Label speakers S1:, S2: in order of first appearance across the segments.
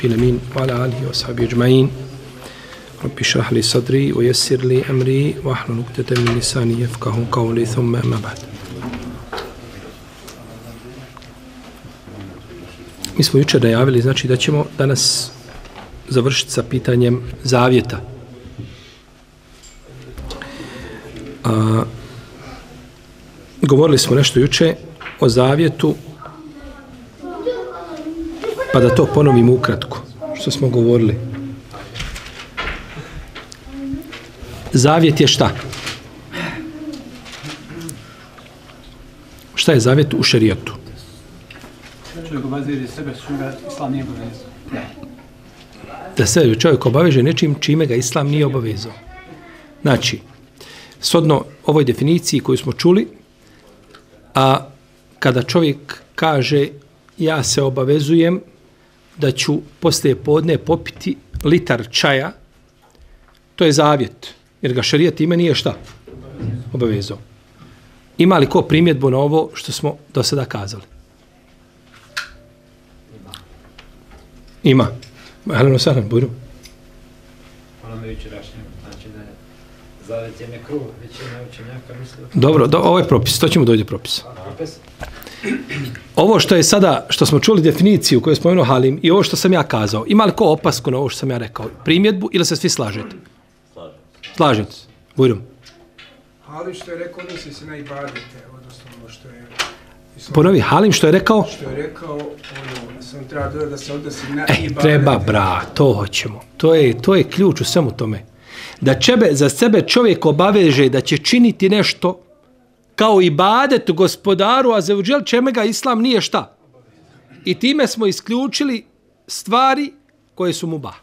S1: الصادقين أمين وعلى آله وصحبه أجمعين رب اشرح لي صدري ويسر لي أمري واحلل عقدة من لساني يفقهوا قولي ثم أما بعد. Mi smo jučer najavili, znači da ćemo danas završiti sa pitanjem zavjeta. Govorili smo nešto juče o zavjetu, pa da to ponovimo ukratko, što smo govorili. Zavjet je šta? Šta je zavjet u šerijatu?
S2: Čovjek obaveže sebe, što ga islam nije obavezao.
S1: Da se čovjek obaveže nečim čime ga islam nije obavezao. Znači, shodno ovoj definiciji koju smo čuli, a kada čovjek kaže ja se obavezujem da ću poslije podne popiti litar čaja, to je zavjet, jer ga šerijat ime nije šta? Obavezao. Ima li ko primjedbu na ovo što smo do sada kazali? Ima. Heleno Sahran, bujru.
S3: Ono mi jučerašnje, znači da je zavjet je nekruh, većina učenjaka misli da...
S1: Dobro, ovo je propis, to ćemo dojde propis. Ovo što je sada, što smo čuli definiciju koju je spomenuo Halim i ovo što sam ja kazao, ima li ko opasku na ovo što sam ja rekao? Primjedbu ili se svi slažete? Slažete se. Bujrum.
S4: Halim što je rekao, odnosi se na ibadete, odnosno ono što je...
S1: Ponovi, Halim što je rekao?
S4: Što je rekao, ono, sam treba dodati da se odnosi na ibadete.
S1: Treba, to hoćemo. To je ključ u svemu tome. Da za sebe čovjek obaveže da će činiti nešto kao ibadet gospodaru, a za uđel čeme ga islam nije šta. I time smo isključili stvari koje su mubah.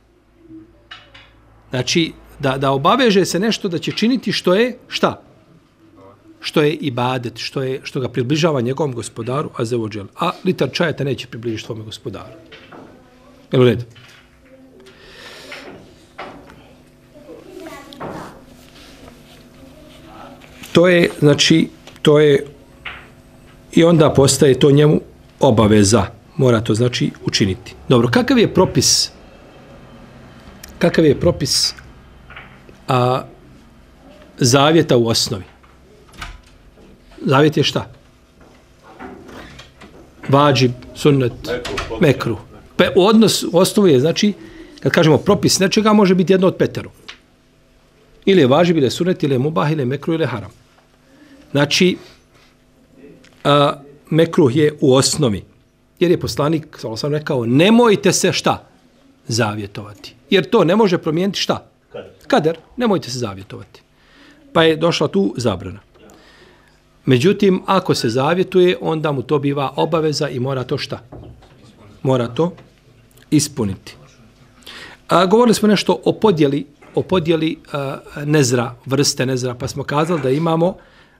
S1: Znači, da obaveže se nešto da će činiti što je šta? Što je ibadet, što ga približava njegovom gospodaru, a za uđel. A litar čaja te neće približiti tvome gospodaru. Jel u redu? To je, znači, i onda postaje to njemu obaveza. Mora to, znači, učiniti. Dobro, kakav je propis zavjeta u osnovi? Zavjet je šta? Vađib, sunnet, mekruh. U osnovi je, znači, kad kažemo propis nečega, može biti jedno od peteru. Ili je vađib, ili je sunnet, ili je mubah, ili je mekruh, ili je haram. Znači, mekruh je u osnovi. Jer je poslanik, sam rekao, nemojte se šta? Zavjetovati. Jer to ne može promijeniti šta? Kader. Nemojte se zavjetovati. Pa je došla tu zabrana. Međutim, ako se zavjetuje, onda mu to biva obaveza i mora to šta? Mora to ispuniti. Govorili smo nešto o podjeli nezra, vrste nezra, pa smo kazali da imamo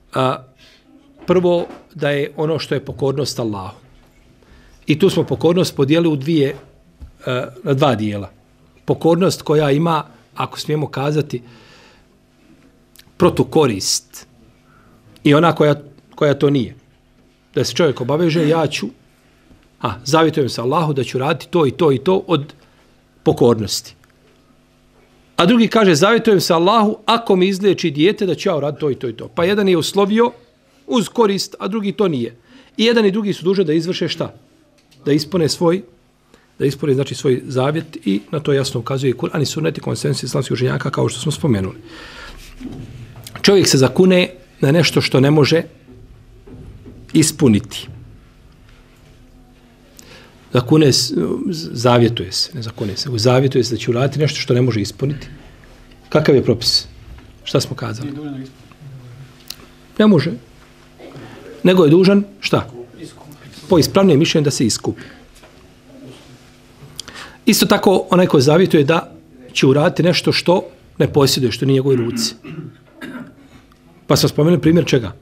S1: prvo da je ono što je pokornost Allahu. I tu smo pokornost podijelili na dva dijela. Pokornost koja ima, ako smijemo kazati, protukorist i ona koja to nije. Da se čovjek obaveže, ja ću, zavjetujem se Allahu da ću raditi to i to i to od pokornosti. A drugi kaže, zavjetujem se Allahu ako mi izliječi dijete da ću ja raditi to i to i to. Pa jedan je uslovio uz korist, a drugi to nije. I jedan i drugi su dužni da izvrše šta? Da ispune znači svoj zavjet i na to jasno ukazuje Kur'an i sunnet i konsensus islamskih učenjaka kao što smo spomenuli. Čovjek se zakune na nešto što ne može ispuniti. Zavjetuje se, ne zakune se. Zavjetuje se da će uraditi nešto što ne može ispuniti. Kakav je propis? Šta smo kazali? Ne može. Nego je dužan, šta? Po ispravnijem mišljenju da se iskupi. Isto tako, onaj ko zavjetuje da će uraditi nešto što ne posjeduje, što nije njegovoj ruci. Pa smo spomenuli primjer čega?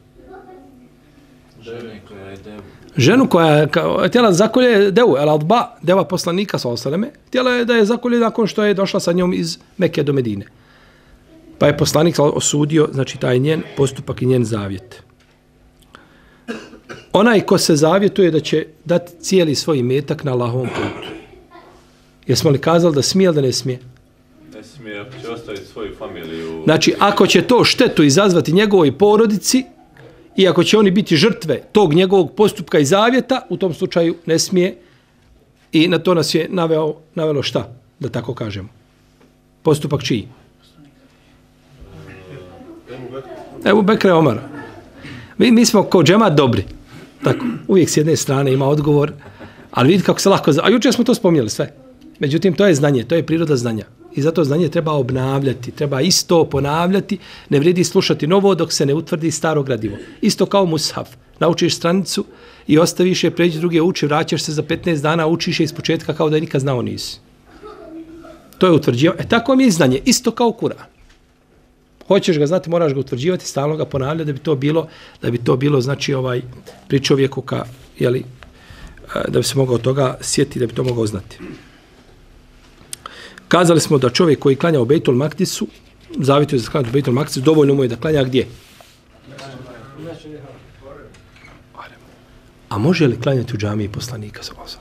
S1: Ženu koja je htjela da zakolje devu, deva poslanika, htjela je da je zakolje nakon što je došla sa njom iz Mekke do Medine. Pa je poslanik osudio, znači, taj njen postupak i njen zavjet. Onaj ko se zavjetuje da će dati cijeli svoj imetak na Allahovom putu. Jesmo li kazali da smije ili da ne smije?
S5: Ne smije, ako će ostaviti svoju familiju.
S1: Znači, ako će to štetu izazvati njegovoj porodici i ako će oni biti žrtve tog njegovog postupka i zavjeta, u tom slučaju ne smije. I na to nas je navelo šta, da tako kažemo. Postupak čiji? Ebu Bekra i Omara. Mi smo kao džemat dobri. Tako, uvijek s jedne strane ima odgovor, ali vidite kako se lako... A jučer smo to spominjali sve. Međutim, to je znanje, to je priroda znanja. I zato znanje treba obnavljati, treba isto ponavljati, ne vrijedi slušati novo dok se ne utvrdi staro gradivo. Isto kao mushaf. Naučiš stranicu i ostaviš je, pređi druge uči, vraćaš se za 15 dana, učiš je iz početka kao da je nikad znao nisi. To je utvrđivanje. Tako mi je znanje, isto kao Kur'an. Hoćeš ga znati, moraš ga utvrđivati, stalno ga ponavljati da bi to bilo znači pri čovjeku da bi se mogao toga sjetiti, da bi to mogao znati. Kazali smo da čovjek koji klanja u Bejtul Makdisu, zavjetuje za klanjati u Bejtul Makdisu, dovoljno mu je da klanja gdje? A može li klanjati u džamiji poslanika sa Bosom?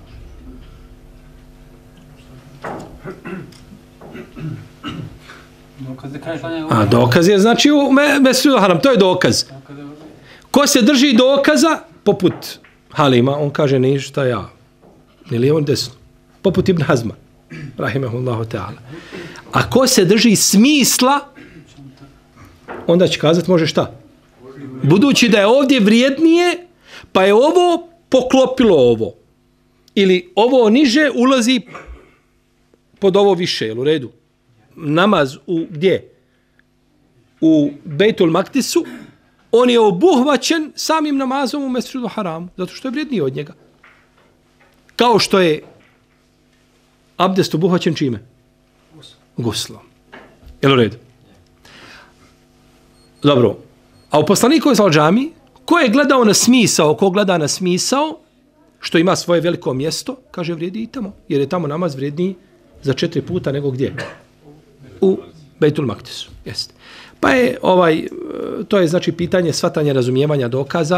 S1: A dokaz je znači u Mesdžidu Haram, to je dokaz. Ko se drži dokaza, poput Halima, on kaže ništa ja, ni lijevo ni desno, poput Ibn Hazma, rahimahullahu ta'ala. A ko se drži smisla, onda će kazati može šta? Budući da je ovdje vrijednije, pa je ovo poklopilo ovo. Ili ovo niže ulazi pod ovo više, jel u redu? Namaz gdje? U Bejtul Makdisu, on je obuhvaćen samim namazom u Mesdžidu Haramu, zato što je vrijedniji od njega. Kao što je abdest obuhvaćen čime? Guslom. Jel u redu? Dobro. A u poslanikovoj džamiji, ko je gledao na smisao, ko gleda na smisao, što ima svoje veliko mjesto, kaže vrijedi i tamo. Jer je tamo namaz vrijedniji za 4 puta nego gdje? U Bejtul Makdisu. Jeste. Pa je to je znači pitanje shvatanja razumijevanja dokaza,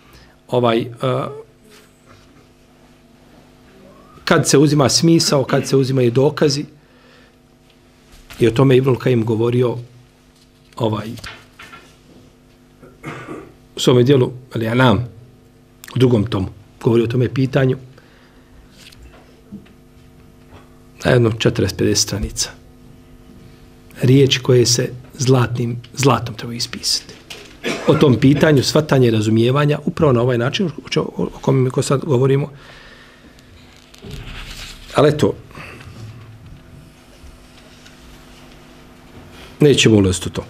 S1: kad se uzima smisao, kad se uzimaju dokazi. I o tome Ibnul Kajim govorio u svome dijelu Al-Anam, u drugom tomu, govori o tome pitanju na jedno 40-50 stranica. Riječi koje se zlatom treba ispisati. O tom pitanju shvatanja i razumijevanja upravo na ovaj način o kome ko sad govorimo. Ali eto, nećemo ulaziti u to.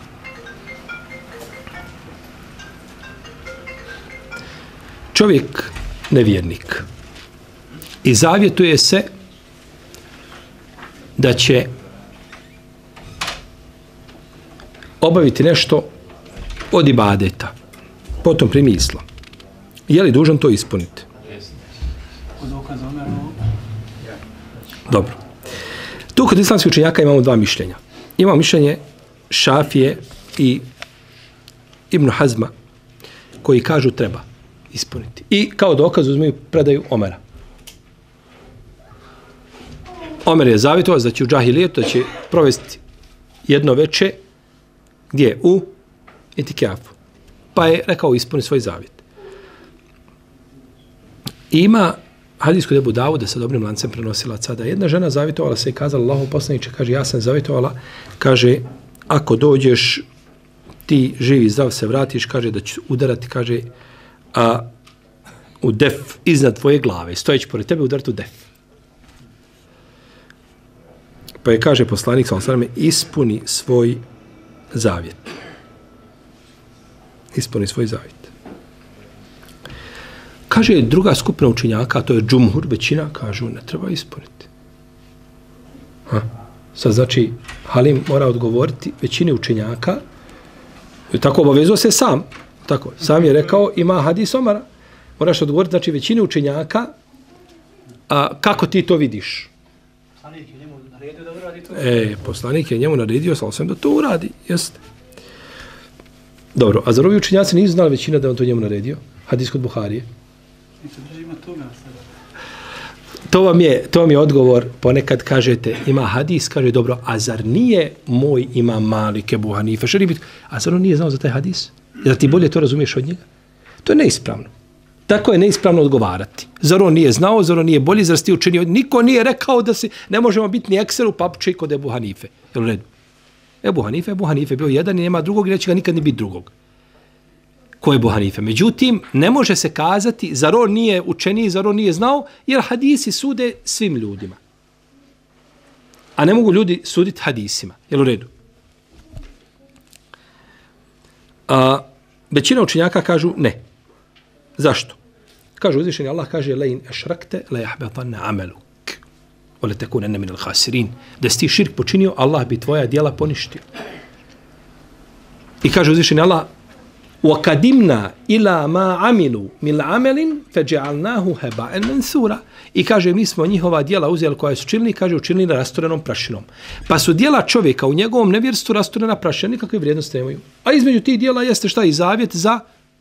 S1: Čovjek nevjernik i zavjetuje se da će obaviti nešto od ibadeta, potom primi islam. Je li dužan to ispuniti? Dobro. Tu kod islamskih učenjaka imamo dva mišljenja. Imamo mišljenje Šafije i Ibn Hazma, koji kažu treba ispuniti. I kao dokaz uzmeju predaju Omera. Omer je zavjetovao da će u džahilijetu da će provesti jedno veče gdje? U Itikafu. Pa je rekao ispuni svoj zavjet. Ima hadis kod Ebu Davuda sa dobrim lancem prenosilaca da jedna žena zavjetovala se i kazala Allahu poslaniče, kaže ja sam zavjetovala, kaže ako dođeš ti živi zdrav se vratiš, kaže da ću udarati, kaže u def iznad tvoje glave, stojeći pored tebe udarati u def. Pa je kaže poslanik sallallahu alejhi ve sellem ispuni svoj zavjet. Ispuni svoj zavjet. Kaže druga skupina učenjaka, to je džumhur, većina, kažu ne treba ispuniti. Sad znači Halim mora odgovoriti većini učenjaka, tako obavezao se sam, tako, sam je rekao ima hadis Omara, moraš odgovoriti znači većini učenjaka, kako ti to vidiš?
S2: Poslanik je njemu naredio da uradi to.
S1: Poslanik je njemu naredio, sam da to uradi, jeste. Dobro, a zar ovi učenjaci nisu znali većina da on to njemu naredio? Hadis kod Buharije. to vam je odgovor. Ponekad kažete, ima hadis, kaže dobro, a zar nije moj imam Malik, Ebu Hanife, Šeribit, a zar on nije znao za taj hadis? Jer ti bolje to razumiješ od njega? To je neispravno. Tako je neispravno odgovarati. Zar on nije znao, zar on nije bolji, zar ti učinio? Niko nije rekao da se ne možemo biti ni ekseru papuče kod Ebu Hanife. Jel u redu? Ebu Hanife bio jedan i nema drugog i neće ga nikad ni biti drugog. Ko je Ebu Hanife? Međutim, ne može se kazati zar on nije učeniji, zar on nije znao, jer hadisi sude svim ljudima. A ne mogu ljudi suditi hadisima. Jel u redu? Većina učenjaka kažu ne. Zašto? Kažu uzvišeni Allah, kaže lein ešrakte le jahbetanne ameluk. Ole tekunenne minel hasirin. Da si ti širk počinio, Allah bi tvoja djela poništio. I kaže uzvišeni Allah, وَقَدِمْنَا إِلَا مَا عَمِلُوا مِنْ عَمَلٍ فَجَعَلْنَاهُ هَبَاءً مَنْثُورًا. I kaže, mi smo njihova djela uzeli koja su činili, kaže, učinili na rastorenom prašinom. Pa su djela čovjeka u njegovom nevjerstvu rastorena prašina, nikakve vrijednosti nemaju. A između tih djela jeste šta i zavjet za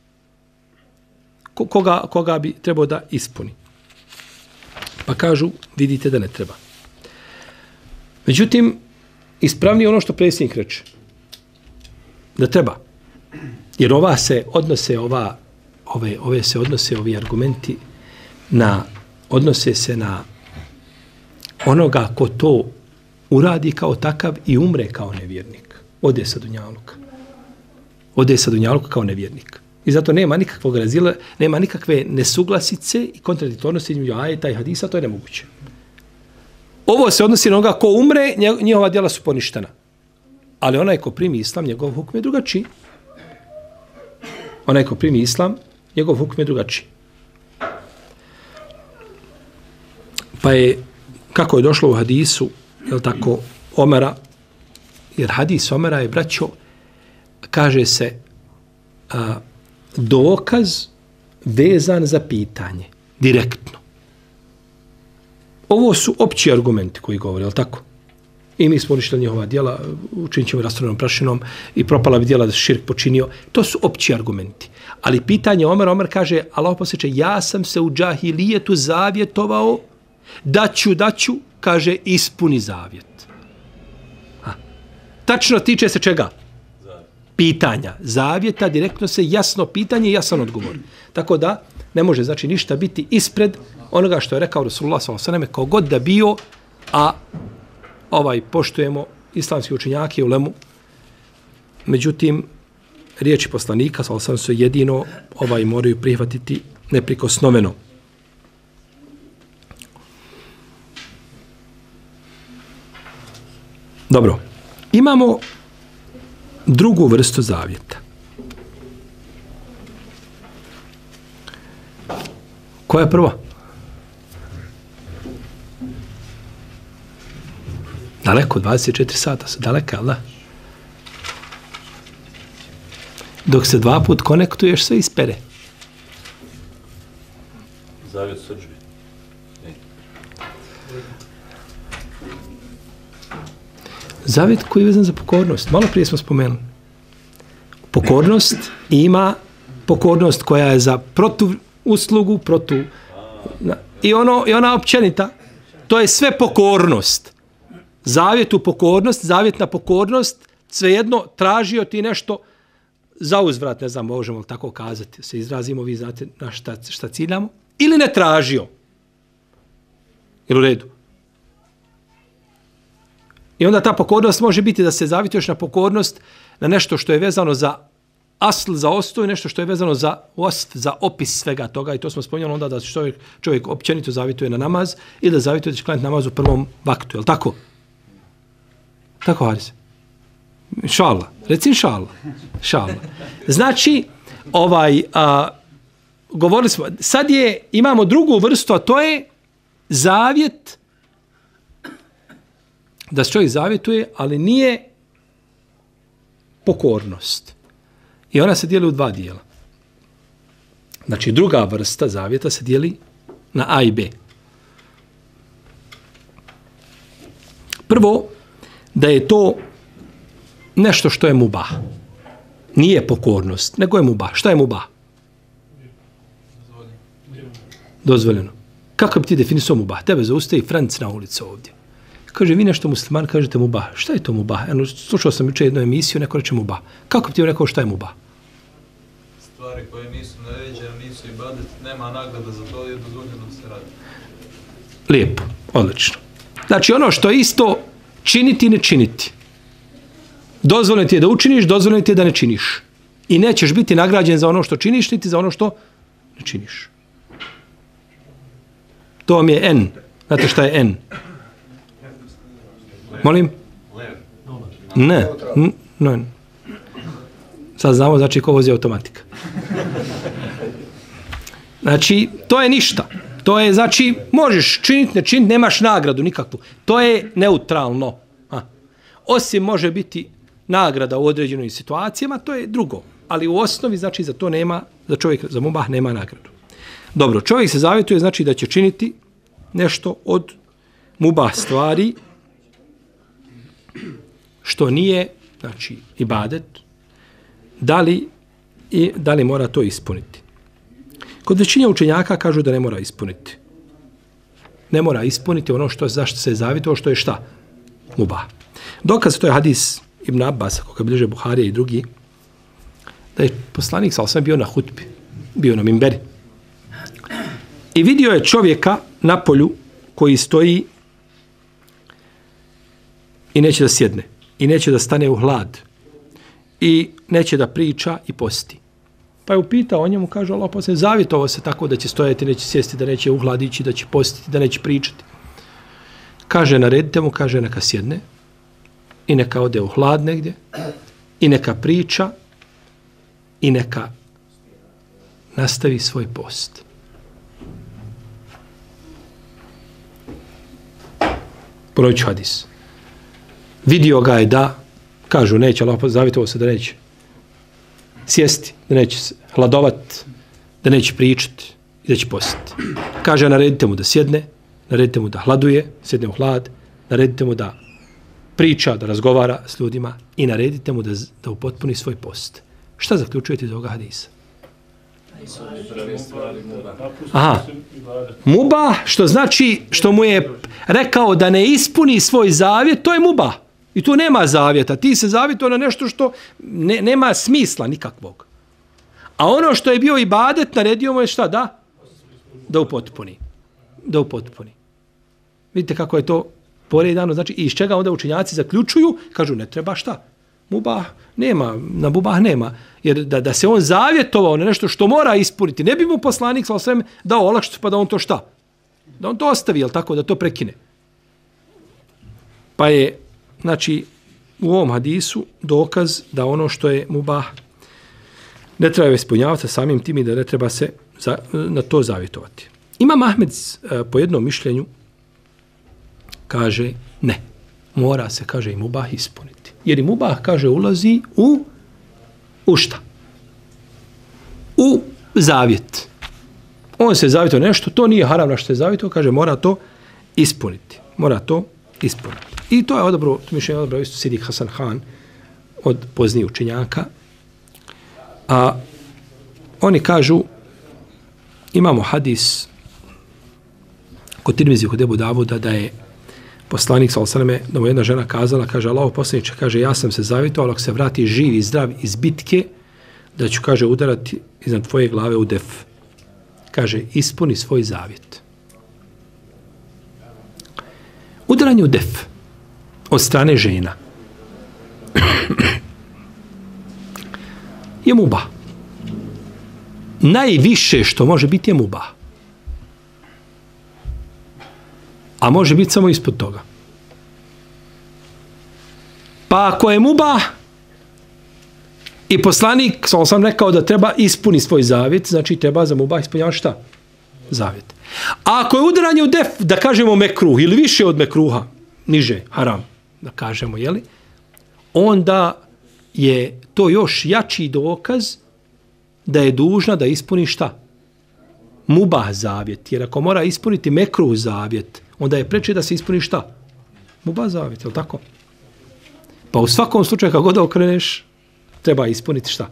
S1: koga bi trebao da ispuni. Pa kažu, vidite da ne treba. Međutim, ispravnije ono što predsjednik reče. Da treba. Jer ove se odnose ovi argumenti odnose se na onoga ko to uradi kao takav i umre kao nevjernik. Ode sa dunjaluka kao nevjernik. I zato nema nikakvog razila, nema nikakve nesuglasice i kontradiktornosti između ajeta i hadisa, to je nemoguće. Ovo se odnosi na onoga ko umre, njihova djela su poništena. Ali onaj ko primi islam, njegov hukum je drugačiji. Onaj ko primi islam, njegov hukum je drugačiji. Pa je, kako je došlo u hadisu, je tako, Omera, jer hadis Omera je, braćo, kaže se, dokaz vezan za pitanje, direktno. Ovo su opći argumenti koji govore, je li tako? I mi smo uništili njihova djela, učinit ćemo rastrojenom prašinom i propala bi djela da se širk počinio. To su opći argumenti. Ali pitanje Omer kaže, Allah posjeća, ja sam se u džahilijetu zavjetovao, daću, kaže, ispuni zavjet. Tačno tiče se čega? Pitanja. Zavjeta, direktno se jasno pitanje i jasan odgovor. Tako da ne može znači ništa biti ispred onoga što je rekao Rasulullah s.a.v. kao god da bio, a poštujemo islamski učenjake u ulemu. Međutim, riječi poslanika s.a.v. su jedino moraju prihvatiti neprikosnoveno. Dobro. Imamo drugu vrstu zavjeta. Koja je prva? Daleko, 24 sata su daleka, ali da? Dok se 2 put konektuješ, sve ispere.
S5: Zavjet srđbi.
S1: Zavjet koji je vezan za pokornost. Malo prije smo spomenuli. Pokornost ima pokornost koja je za protuuslugu, i ona općenita. To je sve pokornost. Zavjet u pokornost, zavjetna pokornost, svejedno tražio ti nešto za uzvrat, ne znam, možemo li tako kazati, se izrazimo, vi znate na šta ciljamo, ili ne tražio. Jel u redu? I onda ta pokornost može biti da se zavjetuješ na pokornost na nešto što je vezano za asl, za ostoj, nešto što je vezano za ost, za opis svega toga. I to smo spominjali onda da čovjek općenito zavjetuje na namaz ili da zavjetuje da će klanjati namaz u prvom vaktu. Je li tako? Tako, Haris? Inšallah. Reci inšallah. Znači, govorili smo, sad imamo drugu vrstu, a to je zavjet, da se čovjek zavjetuje, ali nije pokornost. I ona se dijeli u 2 dijela. Znači, druga vrsta zavjeta se dijeli na A i B. Prvo, da je to nešto što je mubah. Nije pokornost, nego je mubah. Šta je mubah? Dozvoljeno. Kako bi ti definisao mubah? Tebe zaustavi Franc na ulici ovdje. Kaže, vi nešto musliman, kažete mubah. Šta je to mubah? Eno, slušao sam jučer jednu emisiju, neko reče mubah. Kako bi ti rekao šta je mubah?
S6: Stvari koje nisu naređene, nisu ibadet, nema nagrada za to, je dozvoljeno se radi.
S1: Lijepo, odlično. Znači, ono što je isto, činiti i ne činiti. Dozvoljeno ti je da učiniš, dozvoljeno ti je da ne činiš. I nećeš biti nagrađen za ono što činiš, niti za ono što ne činiš. To vam je N. Znate šta je N? Molim? Ne. No. Sad znamo znači ko vozi automatika. Znači, to je ništa. To je, znači, možeš činiti, ne činiti, nemaš nagradu nikakvu. To je neutralno. Osim može biti nagrada u određenim situacijama, to je drugo. Ali u osnovi, znači, za to nema, za čovjek, za mubah nema nagradu. Dobro, čovjek se zavjetuje, znači, da će činiti nešto od mubah stvari, što nije, znači, ibadet, da li mora to ispuniti. Kod većine učenjaka kažu da ne mora ispuniti. Ne mora ispuniti ono što zašto se zavjetuje, što je šta? Mubah. Dokaz to je hadis Ibn Abbas, koga bliže Buharija i drugi, da je poslanik sallallahu bio na hutbi, bio na minberi. I vidio je čovjeka na polju koji stoji i neće da sjedne. I neće da stane u hlad. I neće da priča i posti. Pa je upitao o njemu, kaže Allah poslanik, zavjetovao se tako da će stojati, neće sjesti, da neće u hlad ići, da će postiti, da neće pričati. Kaže, naredite mu, kaže, neka sjedne i neka ode u hlad negdje i neka priča i neka nastavi svoj post. Ponovit ću hadis. Vidio ga je da, kažu, neće, Allah zavjetovao se da neće sjesti, da neće hladovat, da neće pričati i da će postiti. Kaže, naredite mu da sjedne, naredite mu da hladuje, sjedne u hlad, naredite mu da priča, da razgovara s ljudima i naredite mu da upotpuni svoj post. Šta zaključujete iz ovoga hadisa? Aha. Mubah, što znači, što mu je rekao da ne ispuni svoj zavjet, to je mubah. I tu nema zavjeta. Ti se zavjetuje na nešto što nema smisla nikakvog. A ono što je bio ibadet, naredio mu je šta? Da upotpuni. Da upotpuni. Vidite kako je to poredano. Znači, iz čega onda učenjaci zaključuju? Kažu, ne treba šta? Mubah nema. Na mubah nema. Jer da se on zavjetovao na nešto što mora ispuniti, ne bi mu poslanik sallallahu alejhi ve sellem dao olakšicu pa da on to šta? Da on to ostavi, jel tako? Da to prekine. Pa je, znači, u ovom hadisu dokaz da ono što je mubah ne treba ispunjavati samim tim i da ne treba se na to zavjetovati. Imam Ahmed po jednom mišljenju kaže ne. Mora se, kaže, i mubah ispuniti. Jer i mubah, kaže, ulazi u šta? U zavjet. On se zavjetuje nešto, to nije haram na što se zavjetuje, kaže, mora to ispuniti. Mora to ispuniti. I to je odabro, to mišljenje odabro isto Sidik Hasan Han od poznijih učenjaka. A oni kažu, imamo hadis kod Tirmizi, kod Ebu Davuda, da je poslanik sallallahu alejhi ve sellem, da mu jedna žena kazala, kaže, Allahov poslaniče, kaže, ja sam se zavjetovao, ako se vrati živ i zdrav iz bitke, da ću, kaže, udarati iznad tvoje glave u def. Kaže, ispuni svoj zavjet. Udaranje u def od strane žena je mubah. Najviše što može biti je mubah. A može biti samo ispod toga. Pa ako je mubah i poslanik, sam rekao da treba ispuni svoj zavjet, znači treba za mubah ispunjavati šta? Zavjet. A ako je udaranje u def, da kažemo mekruh, ili više od mekruha, niže, haram, da kažemo, jeli? Onda je to još jači dokaz da je dužna da ispuni šta? Mubah zavjet. Jer ako mora ispuniti mekruh zavjet, onda je preče da se ispuni šta? Mubah zavjet, je li tako? Pa u svakom slučaju kako god okreneš, treba ispuniti šta?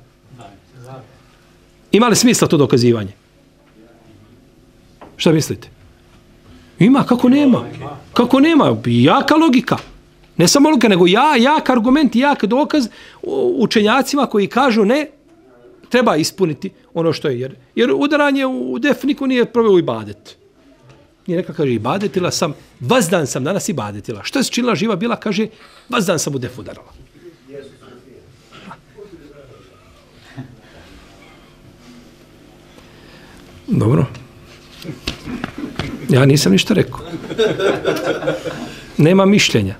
S1: Ima li smisla to dokazivanje? Šta mislite? Ima, kako nema? Kako nema? Jaka logika. Ne samo logika, nego jak argument, jak dokaz učenjacima koji kažu ne, treba ispuniti ono što je. Jer udaranje u defniku nije proveo u ibadet. Nije neka kaže ibadetila sam, vazdan sam danas ibadetila. Što je činila živa bila, kaže, vazdan sam u def udarala. Dobro. Ja nisam ništa rekao. Nema mišljenja.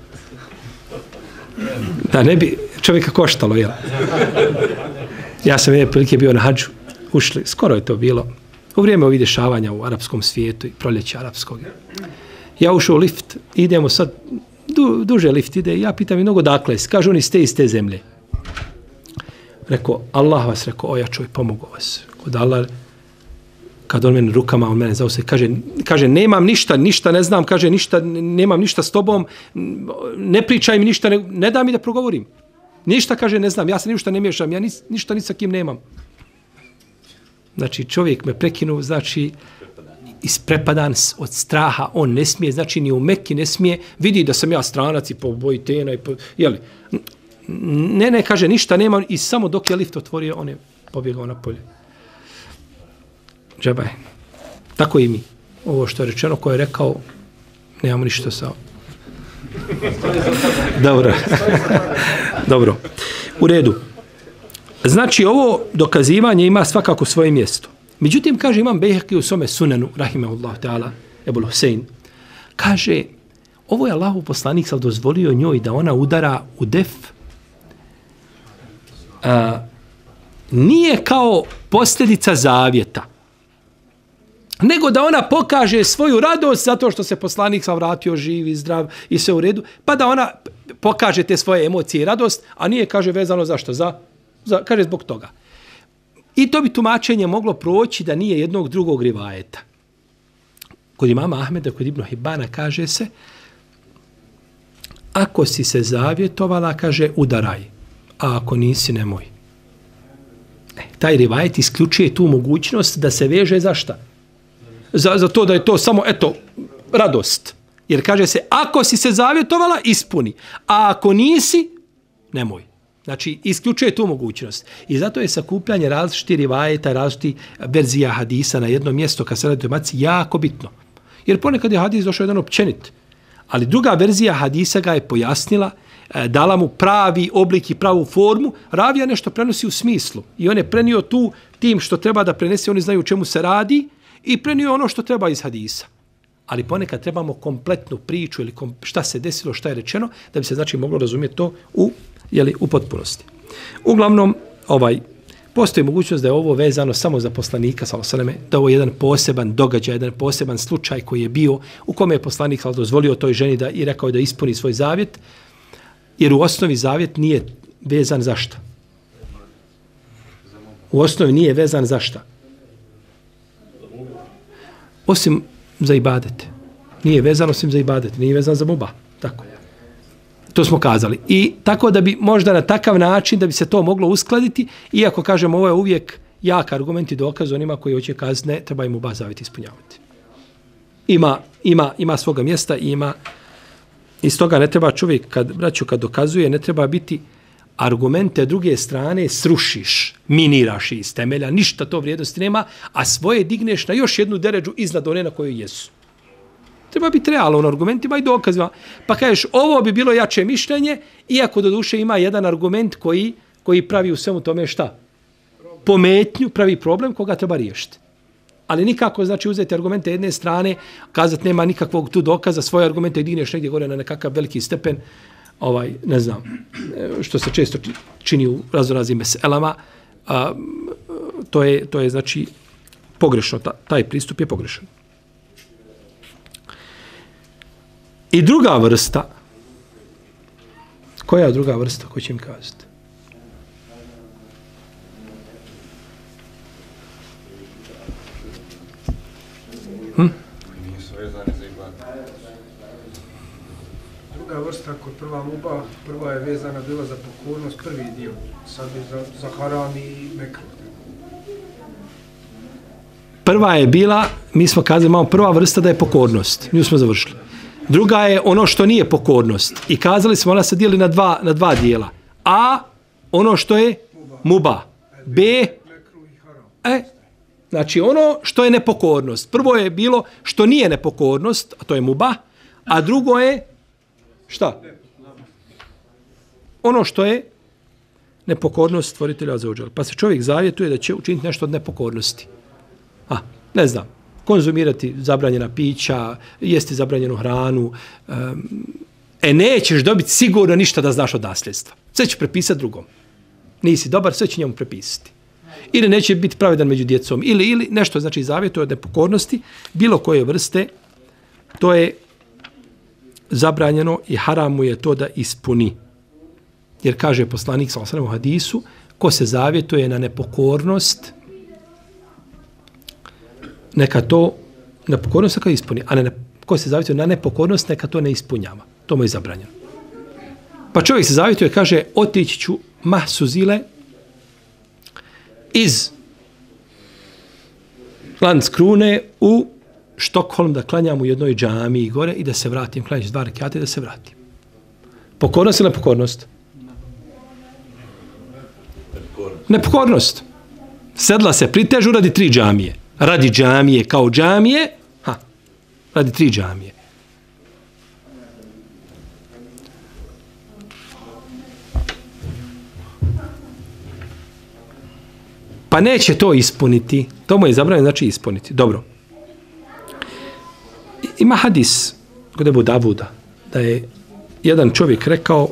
S1: Da ne bi čovjeka koštalo, jel? Ja sam jedne prilike bio na hadžu. Ušli, skoro je to bilo. U vrijeme ovih dešavanja u arapskom svijetu i proljeća arapskog. Ja ušao u lift, idemo sad, duže lift ide, ja pitam i mnogo dakle, kažu oni ste iz te zemlje. Rekao, Allah vas, rekao, ojačo i pomogu vas. Kod Allah, kad on mene rukama, on mene zause, kaže, nemam ništa ne znam, kaže, nemam ništa s tobom, ne pričaj mi ništa, ne da mi da progovorim. Ništa, kaže, ne znam, ja se ništa ne miješam, ja ništa ni sa kim nemam. Znači, čovjek me prekinuo, znači, isprepadan od straha, on ne smije, znači, ni u Mekki ne smije, vidi da sam ja stranac i po boji tena i po, jeli, ne, kaže, ništa nemam i samo dok je lift otvorio, on je pobjegao na polje. Džabaj. Tako i mi. Ovo što je rečeno, ko je rekao, nemamo ništa sa... Dobro. Dobro. U redu. Znači, ovo dokazivanje ima svakako svoje mjesto. Međutim, kaže Imam Bejheki u svome sunenu, rahimahullahu ta'ala, Ebul Husein, kaže, ovo je Allahov poslanik sam dozvolio njoj da ona udara u def, nije kao posljedica zavjeta, nego da ona pokaže svoju radost zato što se poslanik sam vratio živ i zdrav i sve u redu, pa da ona pokaže te svoje emocije i radost, a nije, kaže, vezano zašto? Kaže zbog toga. I to bi tumačenje moglo proći da nije jednog drugog rivajeta. Kod imama Ahmeda, kod Ibn Hibana kaže se, ako si se zavjetovala, kaže, udaraj, a ako nisi, nemoj. Taj rivajet isključuje tu mogućnost da se veže za šta? Za to da je to samo, eto, radost. Jer kaže se, ako si se zavjetovala, ispuni. A ako nisi, nemoj. Znači, isključuje tu mogućnost. I zato je sakupljanje različitih rivajeta, različitih verzija hadisa na jedno mjesto, kad se radi o tematici, jako bitno. Jer ponekad je hadis došao jedan općenit. Ali druga verzija hadisa ga je pojasnila, dala mu pravi oblik i pravu formu, ravija nešto prenosi u smislu. I on je prenio tu tim što treba da prenese, oni znaju o čemu se radi, i prenio ono što treba iz hadisa. Ali ponekad trebamo kompletnu priču ili šta se desilo, šta je rečeno, da bi se znači moglo razumjeti to u potpunosti. Uglavnom, postoji mogućnost da je ovo vezano samo za poslanika, da ovo je jedan poseban događaj, jedan poseban slučaj koji je bio, u kome je poslanik dozvolio toj ženi da i rekao da ispuni svoj zavjet, jer u osnovi zavjet nije vezan za šta? U osnovi nije vezan za šta? Osim za ibadete. Nije vezan osim za ibadete, nije vezan za muba. Tako. To smo kazali. I tako da bi možda na takav način da bi se to moglo uskladiti, iako kažemo ovo je uvijek jak argument i dokaz onima koji hoće kazati ne, treba im muba zavjet ispunjavati. Ima svoga mjesta i ima iz toga ne treba čovjek kad dokazuje, ne treba biti argumente druge strane srušiš, miniraš iz temelja, ništa to vrijednosti nema, a svoje digneš na još jednu deređu iznad one na kojoj jesu. Treba biti realno argumentima i dokazima. Pa kažeš, ovo bi bilo jače mišljenje, iako do duše ima jedan argument koji pravi u svemu tome šta? Pometnju, pravi problem koga treba riješiti. Ali nikako, znači, uzeti argumente jedne strane, kazati nema nikakvog tu dokaza, svoje argumente i digneš negdje gore na nekakav veliki stepen, ne znam, što se često čini u raznoraznim meselama, to je, znači, pogrešno. Taj pristup je pogrešan. I druga vrsta, koja je druga vrsta, ko će im kazati?
S4: Druga vrsta, ako je prva muba, prva je vezana bila za pokornost, prvi dio, sad je za haram i mekruh.
S1: Prva je bila, mi smo kazali, imamo prva vrsta da je pokornost. Nju smo završili. Druga je ono što nije pokornost. I kazali smo, ona se dijeli na dva dijela. A, ono što je muba. B, znači ono što je nepokornost. Prvo je bilo što nije nepokornost, a to je muba. A drugo je, šta? Ono što je nepokornost stvoritelja Azzawajal. Pa se čovjek zavjetuje da će učiniti nešto od nepokornosti. Ne znam, konzumirati zabranjena pića, jesti zabranjenu hranu, nećeš dobiti sigurno ništa da znaš od nasljedstva. Sve će prepisati drugom. Nisi dobar, sve će njemu prepisati. Ili neće biti pravedan među djecom, ili nešto, znači zavjetuje od nepokornosti, bilo koje vrste, to je zabranjeno i haram mu je to da ispuni. Jer kaže poslanik sallallahu alejhi ve sellem u hadisu, ko se zavjetuje na nepokornost, neka to nepokornost neka ispuni, a ko se zavjetuje na nepokornost, neka to ne ispunjava. To mu je zabranjeno. Pa čovjek se zavjetuje, kaže, otići ću mahsuzile iz Landskrone u Štokholm da klanjam u jednoj džamiji gore i da se vratim, klanjaći 2 rekate i da se vratim. Pokornost ili nepokornost? Nepokornost. Sedla se pritežu radi 3 džamije. Radi džamije kao džamije, radi 3 džamije. Pa neće to ispuniti. To mu je zabranjeno, znači ispuniti. Dobro. Ima hadis kod Ebu Davuda da je jedan čovjek rekao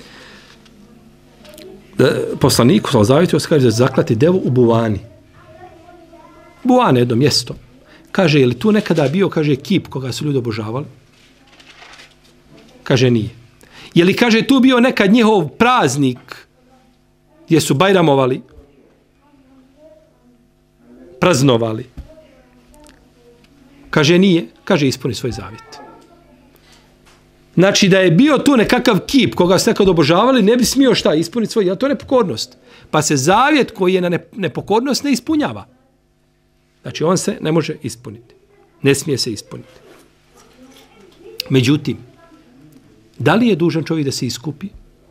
S1: da poslaniku sallallahu alejhi ve sellem kaže da zaklati devu u Buvani. Buvane, jedno mjesto. Kaže, je li tu nekada bio, kaže, kip koga su ljudi obožavali? Kaže, nije. Je li, kaže, tu bio nekad njihov praznik gdje su bajramovali, praznovali? Kaže, nije. Kaže, ispuni svoj zavjet. Znači, da je bio tu nekakav kip koga su nekad obožavali, ne bi smio šta, ispuniti svoj, jer to je nepokornost. Pa se zavjet koji je na nepokornost ne ispunjava. Znači, on se ne može ispuniti. Ne smije se ispuniti. Međutim, da li je dužan čovjek da se iskupi?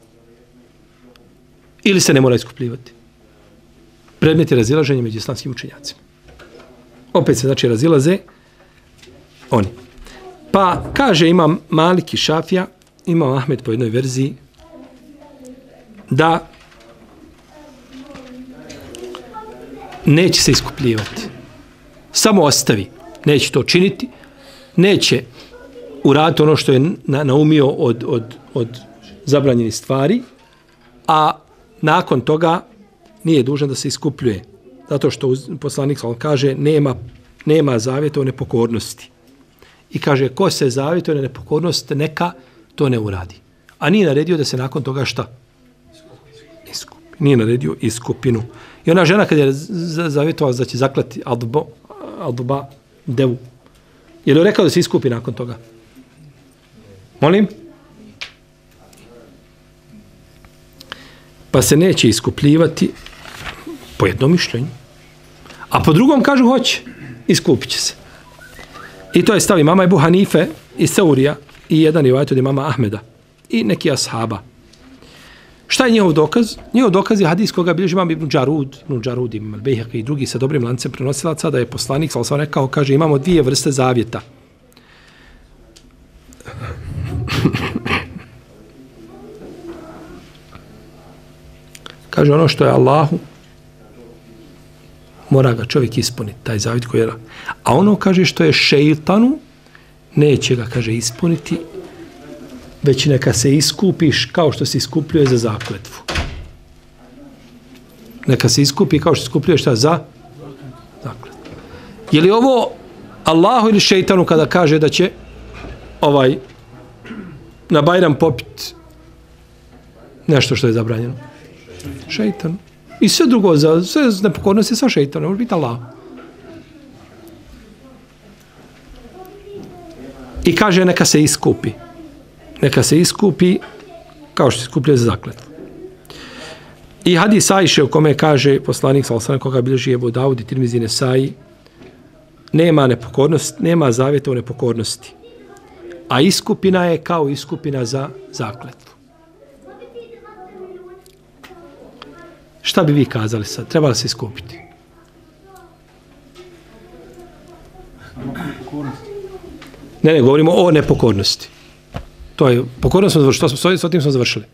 S1: Ili se ne mora iskupljivati? Predmet je razilaženje među islamskim učenjacima. Opet se, znači, razilaze oni. Pa, kaže, imam Malik i Šafija, imam Ahmed po jednoj verziji, da neće se iskupljivati. Samo ostavi. Neće to činiti. Neće uraditi ono što je naumio od zabranjenih stvari, a nakon toga nije dužan da se iskupljuje. Zato što poslanik kaže nema zavjeta o nepokornosti. I kaže, ko se zavjetuje na nepokornost, neka to ne uradi. A nije naredio da se nakon toga šta? Iskupi. Nije naredio iskupinu. I ona žena kad je zavjetovala da će zaklati Alduba devu, je li rekao da se iskupi nakon toga? Molim? Pa se neće iskupljivati po jednom mišljenju. A po drugom kažu hoće, iskupit će se. I to je stav imama Ebu Hanife i Seurija i jedan rivajet od imama Ahmeda i neki ashaba. Šta je njihov dokaz? Njihov dokaz je hadis koga bilježi imam Ibn Đarud, imam Al-Bejhaqi i drugi sa dobrim lancem prenosilaca, da je poslanik sallallahu alejhi ve sellem rekao, kaže, imamo 2 vrste zavjeta. Kaže, ono što je Allahu, mora ga čovjek ispuniti, taj zavjet koji je. A ono, kaže, što je šeitanu, neće ga, kaže, ispuniti, već neka se iskupiš kao što se iskupljuje za zakletvu. Neka se iskupi kao što se iskupljuje šta za zakletvu. Je li ovo Allahu ili šeitanu kada kaže da će na Bajram popit nešto što je zabranjeno? Šeitan. I sve drugo, sve nepokornosti sa šeitanom, može biti Allah. I kaže neka se iskupi. Neka se iskupi kao što se iskupljuje za zakletvu. I hadis Ajše u kome kaže poslanik sallallahu alejhi ve sellem koga bilježi Ebu Davud i Tirmizi Nesai nema nepokornost, nema zavjeta u nepokornosti. A iskupina je kao iskupina za zakletvu. Šta bi vi kazali sad? Treba li se iskupiti? Ne, govorimo o nepokornosti. To je, pokornost smo završili. S tim smo završili.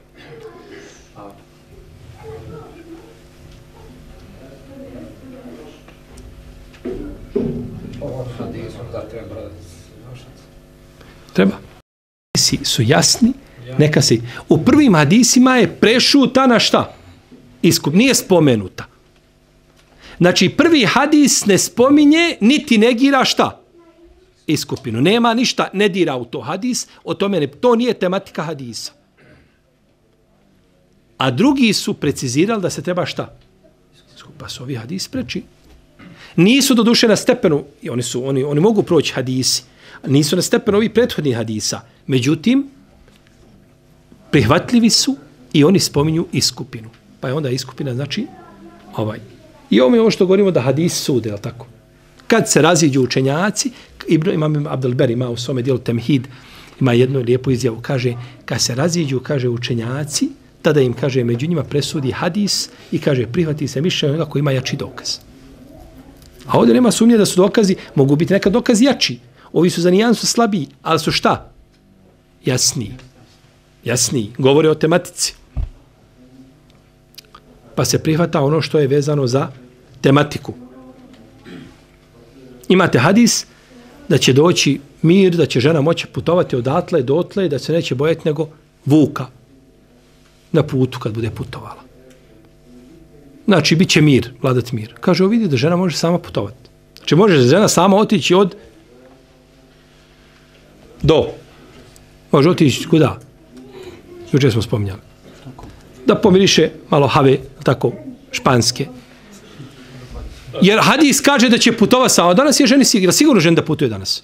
S1: Treba. Hadisi su jasni, neka se... U prvim hadisima je prešutana šta? Iskup, nije spomenuta. Znači, prvi hadis ne spominje, niti negira šta? Iskupinu. Nema ništa, ne dira u to hadis, o tome ne, to nije tematika hadisa. A drugi su precizirali da se treba šta? Pa su ovi hadis preči. Nisu do duše na stepenu, i oni mogu proći hadisi, nisu na stepenu ovih prethodnih hadisa. Međutim, prihvatljivi su i oni spominju iskupinu. Pa je onda iskupina, znači, ovaj. I ovo što govorimo da hadis sude, je li tako? Kad se raziđu učenjaci, imam Abdelber ima u svome dijelu Temhid, ima jednu lijepu izjavu, kaže, kad se raziđu, kaže učenjaci, tada im, kaže, među njima presudi hadis i kaže, prihvati se mišljenje onoga koji ima jači dokaz. A ovdje nema sumnje da su dokazi, mogu biti nekad dokazi jači. Ovi su za nijansu slabiji, ali su šta? Jasniji. Jasniji. Govore o tematici. Pa se prihvata ono što je vezano za tematiku. Imate hadis da će doći mir, da će žena moći putovati odatle, dotle, da se neće bojati nego vuka na putu kad bude putovala. Znači, bit će mir, vladati mir. Kaže, vidi da žena može sama putovati. Znači, može žena sama otići od do. Može otići kuda? Jučer smo spominjali. Da pomiriše malo have, tako, španske. Jer hadis kaže da će putovati sama. Danas je ženi sigurno žena da putuje danas.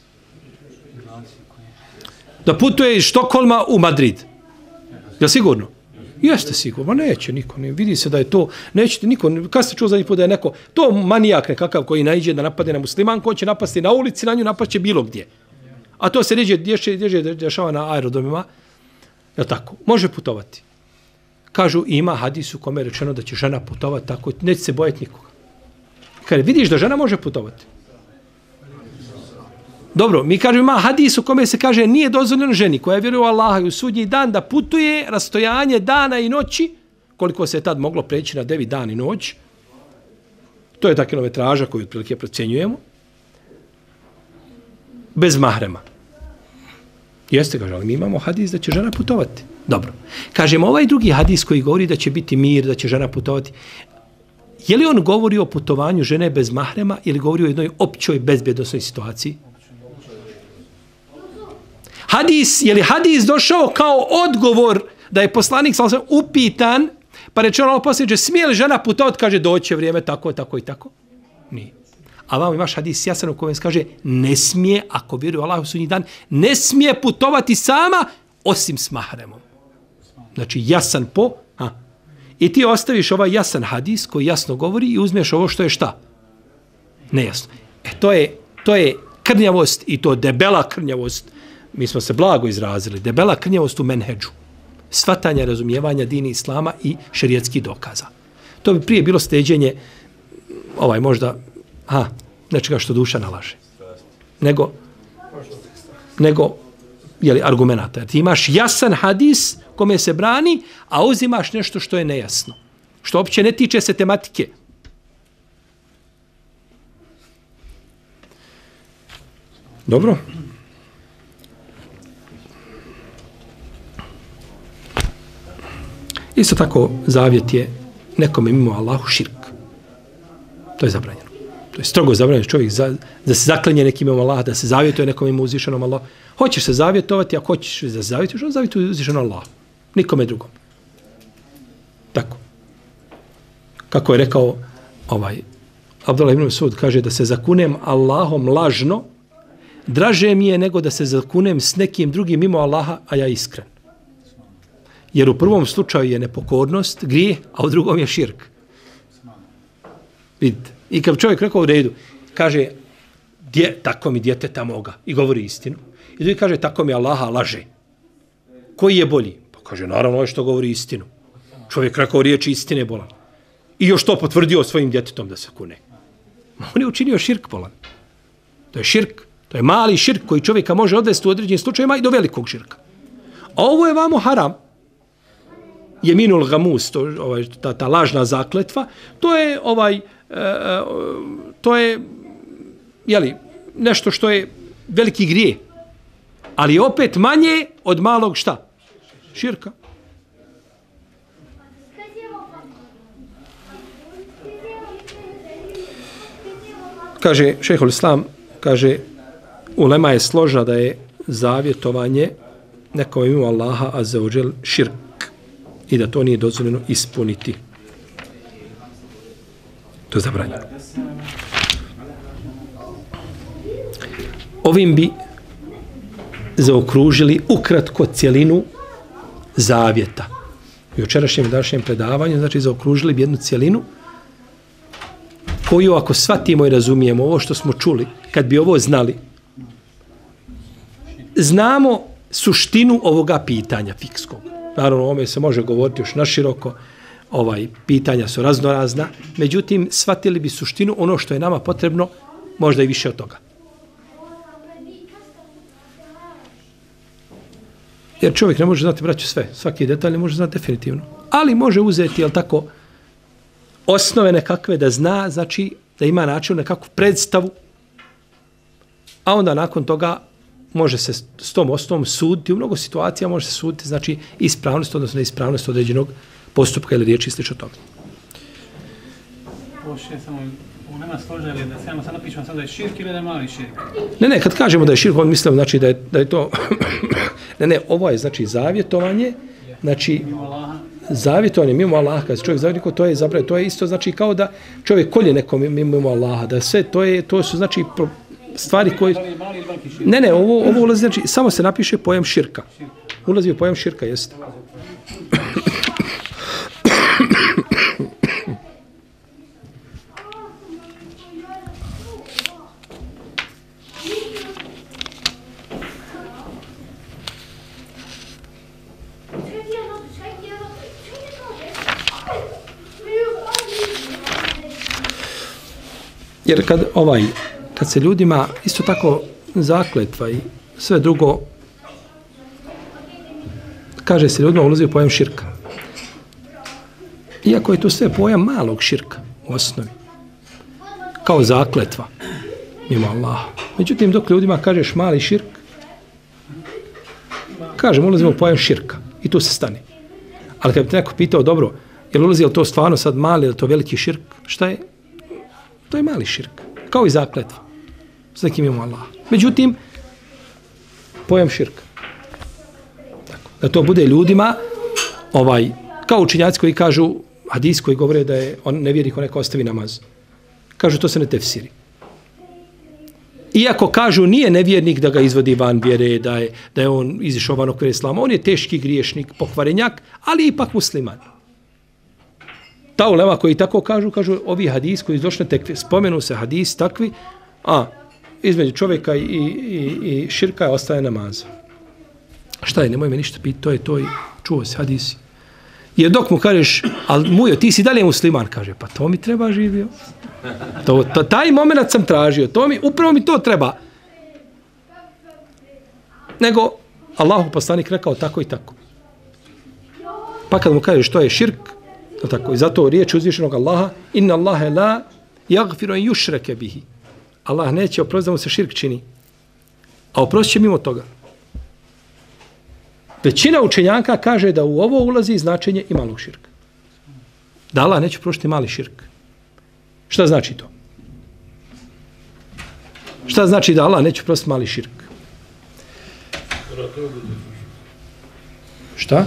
S1: Da putuje iz Štokholma u Madrid. Je li sigurno? Jeste sigurno, neće niko, ne vidi se da je to, nećete niko, kad ste čuo zadnji put da je neko, to manijak nekakav koji naiđe da napade na muslimanku, on će napasti na ulici, na nju napašće bilo gdje. A to se dešava na aerodromima, je tako, može putovati. Kažu, ima hadis u kome je rečeno da će žena putovati tako, neće se bojati nikoga. Kaže, vidiš da žena može putovati. Dobro, mi kažemo, ima hadis u kome se kaže nije dozvoljeno ženi koja vjeruje u Allaha i u sudnji dan da putuje rastojanje dana i noći, koliko se je tad moglo preći na 9 dan i noć. To je ta kilometraža koju otprilike procjenjujemo. Bez mahrema. Jeste, kaže, ali mi imamo hadis da će žena putovati. Dobro. Kažemo, ovaj drugi hadis koji govori da će biti mir, da će žena putovati, je li on govori o putovanju žene bez mahrema ili govori o jednoj općoj bezbjednosnoj situaciji? Hadis, je li hadis došao kao odgovor da je poslanik sallallahu alejhi ve sellem upitan, pa rečeno Allah poslije, smije li žena putovati, kaže doće vrijeme tako, tako i tako? Nije. A vam imaš hadis jasan u kojem se kaže ne smije, ako vjeruje Allah u sudnji dan, ne smije putovati sama osim s mahremom. Znači jasan po... I ti ostaviš ovaj jasan hadis koji jasno govori i uzmeš ovo što je šta? Nejasno. To je krnjavost i to debela krnjavost. Mi smo se blago izrazili. Debela krnjavost u menheđu. Svatanja, razumijevanja dini islama i šerijatskih dokaza. To bi prije bilo steđenje možda nečega što duša nalaže. Nego argumenata. Jer ti imaš jasan hadis kome se brani, a uzimaš nešto što je nejasno. Što uopće ne tiče se tematike. Dobro. Isto tako zavjet je nekome mimo Allahu širk. To je zabranjeno. To je strogo zabranjeno čovjek da se zaklenje nekim mimo Allaha, da se zavjetuje nekom mimo uzvišenom Allahu. Hoćeš se zavjetovati, ako hoćeš da se zavjetuješ, on zavjetuje uzvišenom Allahu. Nikome drugom. Tako. Kako je rekao Abdullah ibn Mas'ud, kaže da se zakunem Allahom lažno, draže mi je nego da se zakunem s nekim drugim mimo Allaha, a ja iskren. Jer u prvom slučaju je nepokornost, grijeh, a u drugom je širk. Vidite. I kad čovjek rekao u redu, kaže, tako mi djeteta moga. I govori istinu. I drugi kaže, tako mi Allaha laže. Koji je bolji? Pa kaže, naravno, ovaj što govori istinu. Čovjek rekao riječi istine bolan. I još to potvrdio svojim djetetom da se kune. On je učinio širk bolan. To je širk. To je mali širk koji čovjeka može odvesti u određenim slučajima i do velikog širka. A ovo je vamo haram. Jeminul gamus, ta lažna zakletva, to je jeli, nešto što je veliki grije. Ali opet manje od malog šta? Širka. Kaže šejhul Islam, kaže ulema je složna da je zavjetovanje nekom mimo Allaha azza wa džel širk i da to nije dozvoljeno ispuniti. To je zabranjeno. Ovim bi zaokružili ukratko cjelinu zavjeta. U jučerašnjem današnjem predavanju, znači zaokružili bi jednu cjelinu koju ako shvatimo i razumijemo ovo što smo čuli, kad bi ovo znali, znamo suštinu ovoga pitanja fikskog. Naravno, o ovome se može govoriti još naširoko, pitanja su raznorazna, međutim, shvatili bi suštinu ono što je nama potrebno, možda i više od toga. Jer čovjek ne može znati, braću, sve. Svaki detalj ne može znati definitivno. Ali može uzeti, jel tako, osnove nekakve da zna, znači da ima način nekakvu predstavu, a onda nakon toga može se s tom osnovom suditi, u mnogo situacija može se suditi, znači ispravnost, odnosno neispravnost određenog postupka ili riječi i slično tome.
S2: Ovo je samo, ovo nema složili da se sad napišemo sad da je širk ili da je mali širk.
S1: Ne, kad kažemo da je širk, on mislimo znači da je to, ne, ovo je znači zavjetovanje, znači zavjetovanje mimo Allaha, kad se čovjek zavjetuje, to je zapravo, to je isto znači kao da čovjek kolje nekom mimo Allaha, da sve to su znači stvari koje... Ne, ovo ulazi, znači, samo se napiše pojam širka. Ulazi u pojam širka, jeste. Jer kad se ljudima isto tako zakletva i sve drugo, kaže se ljudima ulazi u pojam širka. Iako je to sve pojam malog širka u osnovi. Kao zakletva mimo Allaha. Međutim, dok ljudima kažeš mali širk, kažem ulazimo u pojam širka i tu se stane. Ali kad bi te neko pitao, dobro, je li ulazi to stvarno sad mali ili to veliki širk, šta je? To je mali širk. Kao i zakletva. S nekim imamo Allaha. Međutim, pojam širka. Tako. Da to bude ljudima kao učenjaci koji kažu hadis koji govore da je on nevjernik onaj ko ostavi namaz. Kažu to se ne tefsiri. Iako kažu nije nevjernik da ga izvodi van vjere, da je on izišao van okvire islama, on je teški griješnik, pokvarenjak, ali ipak musliman. Ta ulema koji tako kažu ovi hadis koji došli tekvi, spomenu se hadis takvi, između čovjeka i širka ostaje namaz. Šta je, nemoj me ništa piti, to je, čuo se hadisi. Jer dok mu kažeš, ali mujo, ti si dalje musliman, kaže, pa to mi treba živio. Taj moment sam tražio, upravo mi to treba. Nego, Allahu poslanik rekao tako i tako. Pa kad mu kažeš, to je širk, tako, i zato riječ uzvišenog Allaha, inna Allahe la jagfiru en yušreke bihi. Allah neće oprostiti da mu se širk čini. A oprostit će mimo toga. Većina učenjaka kaže da u ovo ulazi značenje i malog širka. Da Allah neće oprostiti mali širk. Šta znači to? Šta znači da Allah neće oprostiti mali širk? Šta?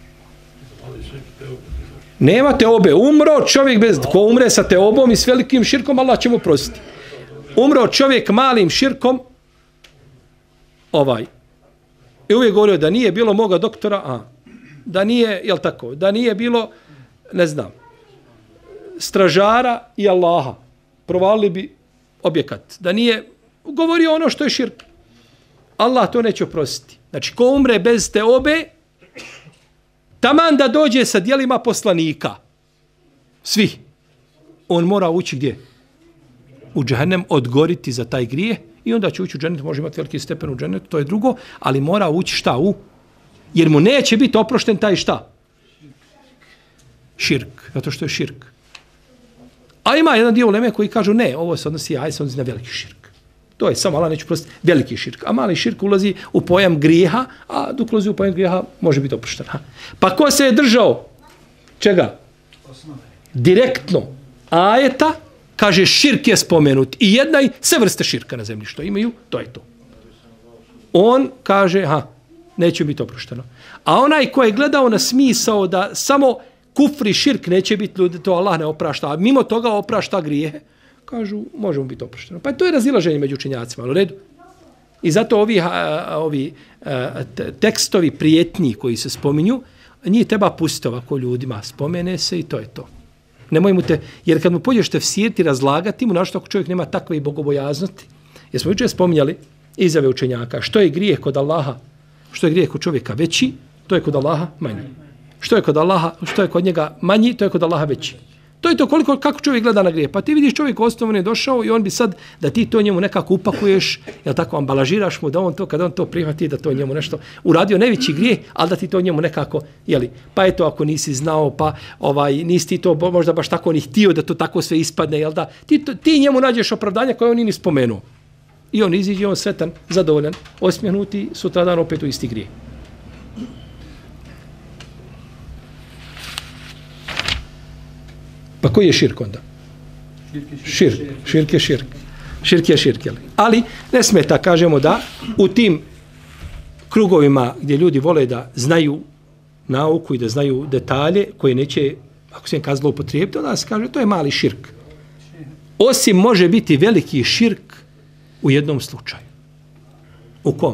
S1: Nema teobe. Umro čovjek ko umre sa teobom i s velikim širkom, Allah će mu oprostiti. Umro čovjek malim širkom, I uvijek govorio da nije bilo moga doktora, da nije, jel tako, da nije bilo, ne znam, stražara i Allaha, provalili bi objekat. Da nije govorio ono što je širk. Allah to neće oprostiti. Znači, ko umre bez teobe, taman da dođe sa djelima poslanika, svi, on mora ući gdje? U džehennem, odgoriti za taj grijeh i onda će ući u džennet, može imati veliki stepen u džennetu, to je drugo, ali mora ući šta? Jer mu neće biti oprošten taj šta? Širk, zato što je širk. A ima jedan dio uleme koji kažu ne, ovo se odnosi na veliki širk. To je samo Allah neće prostiti veliki širk. A mali širk ulazi u pojam grijeha, a dok ulazi u pojam grijeha može biti oprošten. Pa ko se je držao? Čega? Direktno ajeta, kaže širk je spomenut. I jedna i sve vrste širka na zemlji što imaju, to je to. On kaže, neće biti oprošteno. A onaj ko je gledao na smisao da samo kufri širk neće biti ljudi, to Allah ne oprašta, a mimo toga oprašta grijehe, kažu, možemo biti oprošteno. Pa to je razilaženje među učenjacima, u redu. I zato ovi tekstovi prijetnji koji se spominju, njih treba pustiti ovako ljudima, spomene se i to je to. Nemoj mu te, jer kad mu pođeš tefsiriti, razlagati mu, našto ako čovjek nema takve i bogobojaznosti, jer smo jučer spominjali izjave učenjaka, što je grijeh kod Allaha, što je grijeh kod čovjeka veći, to je kod Allaha manji. Što je kod Allaha, što je kod njega manji, to je kod Allaha veći. To je to kako čovjek gleda na grijeh. Pa ti vidiš čovjek osnovno je došao i on bi sad, da ti to njemu nekako upakuješ, jel tako, ambalažiraš mu, da on to, kada on to prihvati, da to njemu nešto uradio najveći grijeh, ali da ti to njemu nekako, jeli, pa eto ako nisi znao, pa nisi ti to možda baš tako ni htio da to tako sve ispadne, jel da, ti njemu nađeš opravdanja koje on ni spomenuo. I on iziđe, on sretan, zadovoljan, osmjehnuti, sutradan opet u isti grijeh. Pa koji je širk onda? Širk je širk. Ali ne smeta, kažemo da u tim krugovima gdje ljudi vole da znaju nauku i da znaju detalje koje neće, ako se nekad zloupotrijebiti, onda se kaže to je mali širk. Osim može biti veliki širk u jednom slučaju. U kom?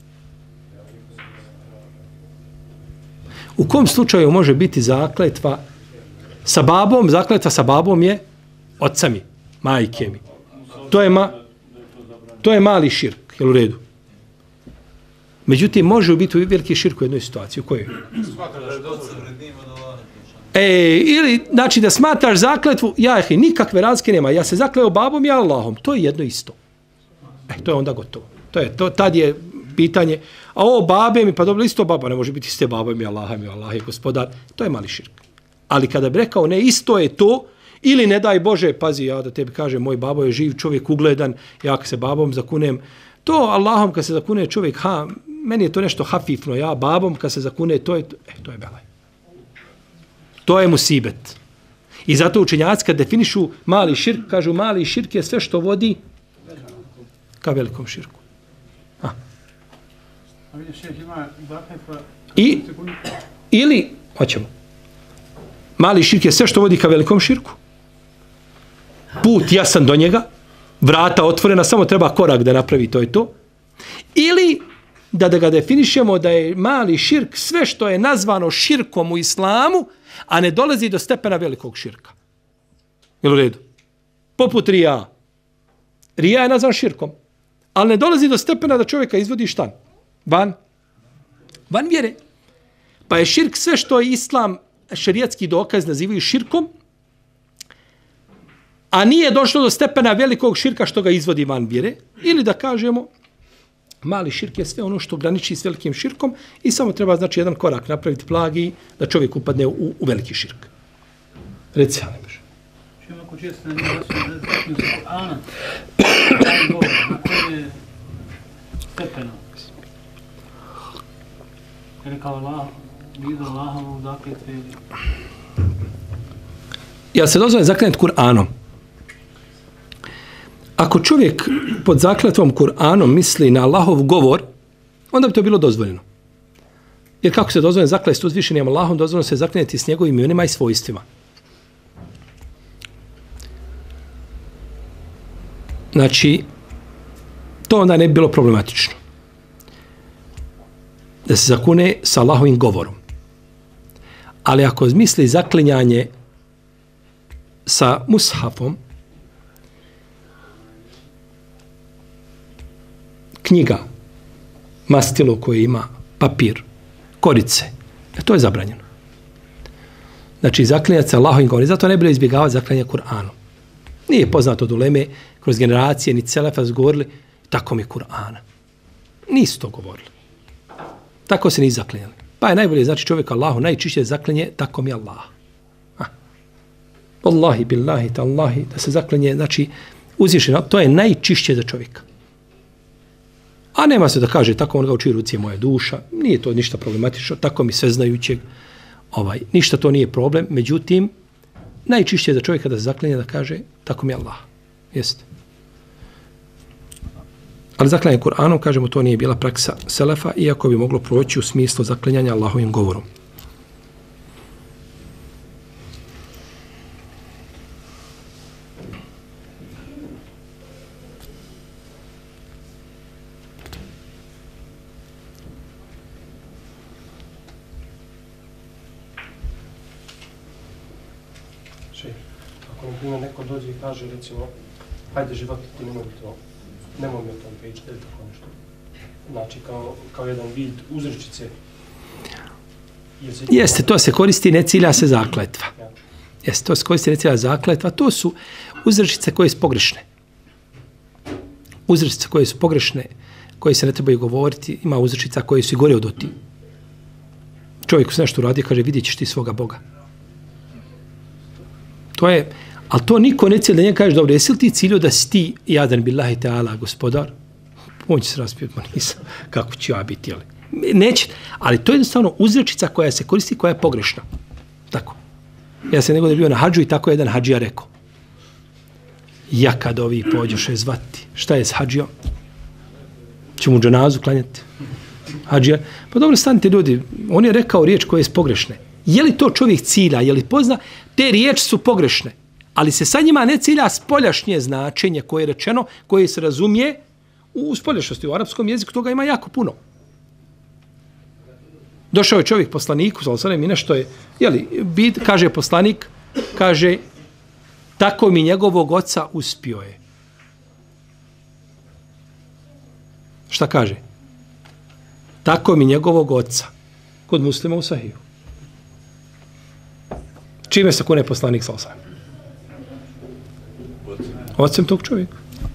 S1: U kom slučaju može biti zakletva sa babom? Zakletva sa babom je oca mi, majke mi. To je mali širk, jel u redu? Međutim, može biti veliki širk u jednoj situaciji. U kojoj? Ili, znači da smatraš zakletvu, nikakve razlike nema. Ja se zakleo babom i Allahom. To je jedno isto. To je onda gotovo. Tad je pitanje, a ovo babe mi, pa dobro, isto baba, ne može biti iste baba mi, Allah je gospodar. To je mali širk. Ali kada bi rekao, ne, isto je to, ili ne daj Bože, pazi, ja da tebi kažem, moj babo je živ čovjek, ugledan, ja kad se babom zakunem, to Allahom kad se zakune čovjek, meni je to nešto hafifno, ja babom kad se zakune, to je belaj. To je musibet. I zato učenjaci kad definišu mali širk, kažu mali širk je sve što vodi ka velikom širku. Ili, hoćemo, mali širk je sve što vodi ka velikom širku. Put jasan do njega, vrata otvorena, samo treba korak da napravi, to je to. Ili da ga definišemo da je mali širk sve što je nazvano širkom u islamu, a ne dolazi do stepena velikog širka. Jel u redu? Poput rija. Rija je nazvan širkom, ali ne dolazi do stepena da čovjeka izvodi štan. Van vjere. Pa je širk sve što je islam šerijatski dokaz nazivaju širkom, a nije došlo do stepena velikog širka što ga izvodi van vjere, ili da kažemo mali širk je sve ono što graniči s velikim širkom i samo treba znači jedan korak napraviti blagi da čovjek upadne u veliki širk. Reci, ali može.
S2: Ako često ne razumiju se Kur'ana, na koje je stepeno? Jer kao Allah, vidu Allahovu zakletve.
S1: Ja se dozvoljam zaklenet Kur'anom. Ako čovjek pod zakletvom Kur'anom misli na Allahov govor, onda bi to bilo dozvoljeno. Jer kako se dozvoljeno zaklet s uzvišenim Allahom, dozvoljeno se zakleneti s njegovim imenima i svojstvima. Znači, to onda ne bi bilo problematično. Da se zakune sa Allahovim govorom. Ali ako misli zaklinjanje sa mushafom, knjiga, mastilo koje ima papir, korice, to je zabranjeno. Znači, zaklinjati se Allahovim govorom. Zato ne bilo izbjegavati zaklinjanje Kur'anom. Nije poznato od uleme, kroz generacije, ni selefa govorili, tako mi Kur'ana. Nisu to govorili. Tako se nisu zaklinjali. Pa je najbolje, znači čovjek Allahu najčišće zaklinje, tako mi Allah. Wallahi, billahi, tallahi, da se zaklinje, znači, uzvišeno, to je najčišće za čovjeka. A nema se da kaže, tako on ga uči ruci je moja duša, nije to ništa problematično, tako mi sveznajućeg, ništa to nije problem, međutim, najčišće za čovjeka da se zaklinje da kaže, tako mi Allah. Jeste. Ali zaklinjanje Kur'anom, kažemo, to nije bila praksa selefa, iako bi moglo proći u smislu zaklinjanja Allahovim govorom.
S4: Ako neko dođe i kaže, recimo, hajde životi, ti nemoj mi o tom pričati, ili tako nešto. Znači, kao jedan vid uzrečice.
S1: Jeste, to se koristi, ne cilja se zakletva. Jeste, to se koristi, ne cilja zakletva. To su uzrečice koje su pogrešne. Uzrečice koje su pogrešne, koje se ne trebaju govoriti, ima uzrečica koje su i gore od oti. Čovjek se nešto radi, kaže, vidjet ćeš ti svoga Boga. To je, ali to niko ne cilja da njega kaže, dobro, jesi li ti ciljio da si ti jadan billahi ta'ala, gospodar? On će se raspijeti, ma nisam, kako ću ja biti, ali neće. Ali to je jednostavno uzrečica koja se koristi, koja je pogrešna. Tako. Ja sam nego bio na hađu i tako je jedan hađija rekao. Ja kad ovi pođoše zvati, šta je s hađijom? Će mu džanazu klanjati? Hađija? Pa dobro, stanite ljudi, on je rekao riječ koja je pogrešne. Je li to čovjek cilja, je li pozna? Te riječi su pogrešne, ali se sa njima ne cilja spoljašnje značenje koje je rečeno, koje se razumije u spoljašnosti, u arapskom jeziku, toga ima jako puno. Došao je čovjek poslaniku, i nešto je, kaže poslanik, kaže, tako mi njegovog oca uspio je. Šta kaže? Tako mi njegovog oca. Kod muslima u Sahiju. Čime se kune poslanik sa osam? Ocem tog čovjeka.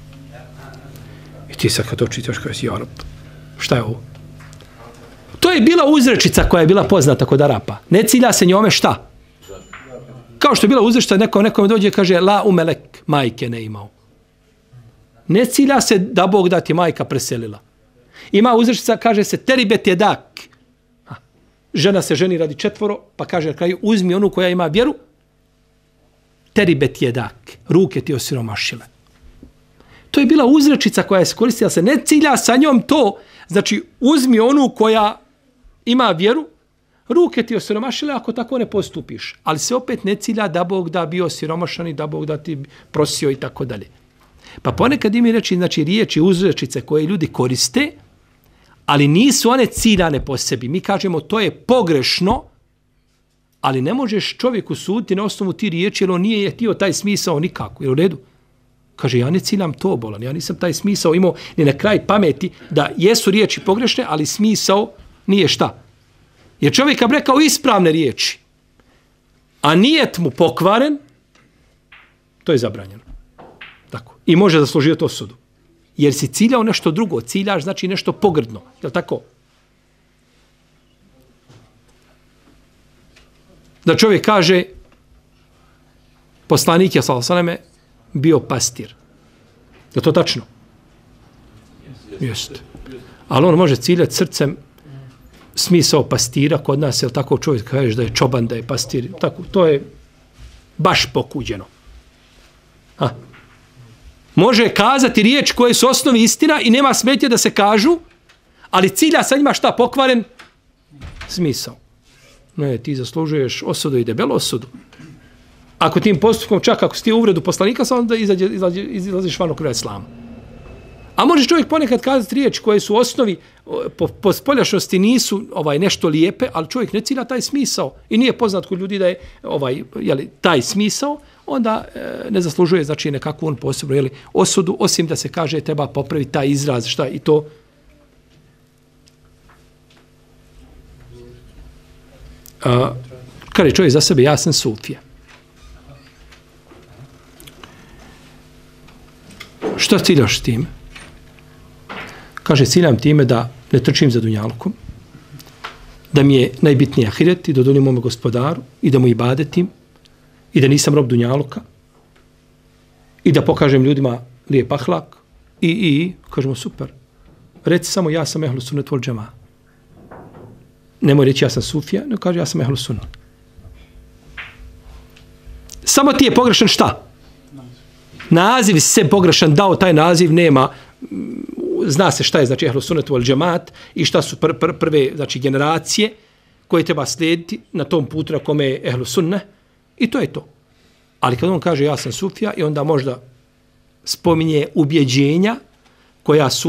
S1: I ti sad kad to čitaš kao si Arap. Šta je ovo? To je bila uzrečica koja je bila poznata kod Arapa. Ne cilja se njome šta? Kao što je bila uzrečica, nekome dođe i kaže la umelek, majke ne imao. Ne cilja se da Bog da ti majka preselila. Ima uzrečica, kaže se teribet je dak. Žena se ženi radi 4, pa kaže na kraju, uzmi onu koja ima vjeru, teribet je dak, ruke ti osiromašile. To je bila uzrečica koja je koristila, se ne cilja sa njom to, znači uzmi onu koja ima vjeru, ruke ti osiromašile ako tako ne postupiš. Ali se opet ne cilja da Bog da bio osiromašan i da Bog da ti prosio i tako dalje. Pa ponekad mi reći, znači riječi, uzrečice koje ljudi koriste, ali nisu one ciljane po sebi. Mi kažemo to je pogrešno, ali ne možeš čovjeku suditi na osnovu ti riječi, jer on nije htio taj smisao nikako. Je u redu? Kaže, ja ne ciljam to, bolan, ja nisam taj smisao imao ni na kraj pameti da jesu riječi pogrešne, ali smisao nije šta. Jer čovjek kad rekao ispravne riječi, a nijet mu pokvaren, to je zabranjeno. Tako. I može zaslužiti osudu. Jer si ciljao nešto drugo, ciljaš znači nešto pogrdno. Je li tako? Da čovjek kaže, poslanik je sallallahu bio pastir. Je to tačno? Jeste. Ali on može ciljati srcem smisao pastira kod nas, je li tako čovjek kažeš da je čoban, da je pastir, tako, to je baš pokuđeno. Može kazati riječ koje su osnovi istina i nema smetje da se kažu, ali cilja sa njima šta pokvaren? Smisao. Ne, ti zaslužuješ osudu i debelu osudu. Ako tim postupkom, čak ako si ti uvredu poslanika, onda izlaziš van okvira islama. A može čovjek ponekad kazati riječi koje su u osnovi po spoljašnosti nisu nešto lijepe, ali čovjek ne cilja taj smisao i nije poznat kod ljudi da je taj smisao, onda ne zaslužuje znači nekakvu on posebno osudu, osim da se kaže treba popraviti taj izraz, šta i to Kaže čovjek za sebe, ja sam sufija. Što ciljaš tim? Kaže, ciljam time da ne trčim za dunjalkom, da mi je najbitniji ahiret i da dolim mome gospodaru i da mu ibadetim i da nisam rob dunjaluka i da pokažem ljudima lijep ahlak i kažemo super. Reci samo ja sam ehlu sunnet vol džema. Nemoj reći ja sam sufija, ne kaže ja sam ehlu sunnet. Samo ti je pogrešan šta? Naziv se pogrešan, dao taj naziv, nema, zna se šta je znači ehlu sunnet vol džemat i šta su prve znači, generacije koje treba slijediti na tom putu na kome je ehlu sunne i to je to. Ali kad on kaže ja sam sufija i onda možda spominje ubjeđenja koja su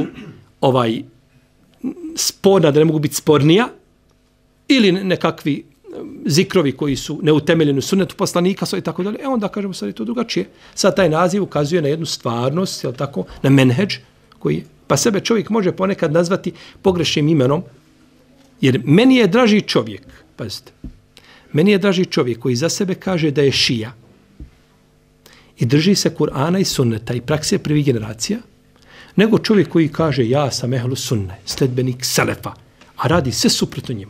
S1: sporna, da ne mogu biti spornija, ili nekakvi zikrovi koji su neutemeljeni u sunnetu poslanika i tako dalje, onda kažemo sad je to drugačije. Sad taj naziv ukazuje na jednu stvarnost, jel tako, na menheđ, koji, pa sebe čovjek može ponekad nazvati pogrešnim imenom, jer meni je draži čovjek, pazite, meni je draži čovjek koji za sebe kaže da je šija i drži se Kur'ana i sunneta i prakse prvih generacija, nego čovjek koji kaže ja sam ehlu sunne, sledbenik selefa, a radi sve suprotno njima.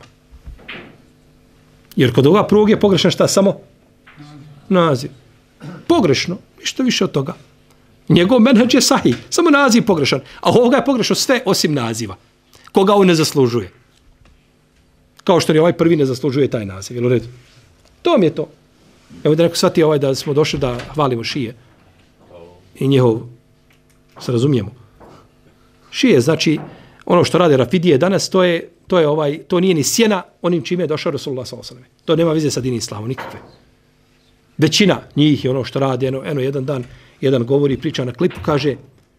S1: Jer kod ovoga prvog je pogrešan šta? Samo naziv. Pogrešno, ništa više od toga. Njegov menheđ je sahih, samo naziv pogrešan. A ovoga je pogrešno sve osim naziva. Koga on ne zaslužuje. Kao što ni ovaj prvi ne zaslužuje taj naziv. Jel u redu? To mi je to. Evo da neko shvati da smo došli da hvalimo šije. I njihov, se razumijemo. Šije, znači, ono što rade Rafidije danas, to nije ni sjena onim čime je došao Rasulullah sallallahu alejhi ve sellem. To nema veze sa dinim islamom, nikakve. Većina njih je ono što rade, jedan dan, jedan govori, priča na klipu, kaže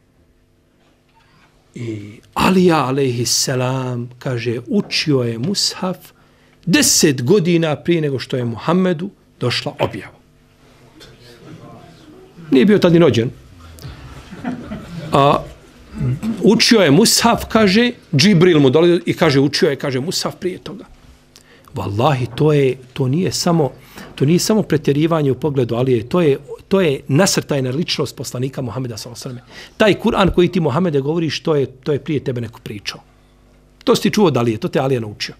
S1: i Alija alejhisselam, kaže, učio je mushaf 10 godina prije nego što je Muhammedu došla objava. Nije bio tad ni rođen. Učio je mushaf, kaže, Džibril mu dolazio i kaže, učio je, kaže, mushaf prije toga. Wallahi, to nije samo pretjerivanje u pogledu Alije, to je nasrtaj na ličnost poslanika Muhameda sallallahu alejhi ve sellem. Taj Kur'an koji ti Muhamede govoriš, to je prije tebe neko pričao. To si ti čuo od Alije, to te Alija naučio.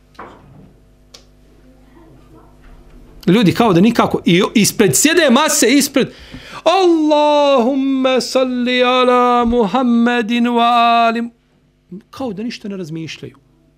S1: Ljudi kao da nikako, i ispred sjede mase, ispred Allahumma salli ala Muhammedin wa alim. Kao da ništa ne razmišljaju.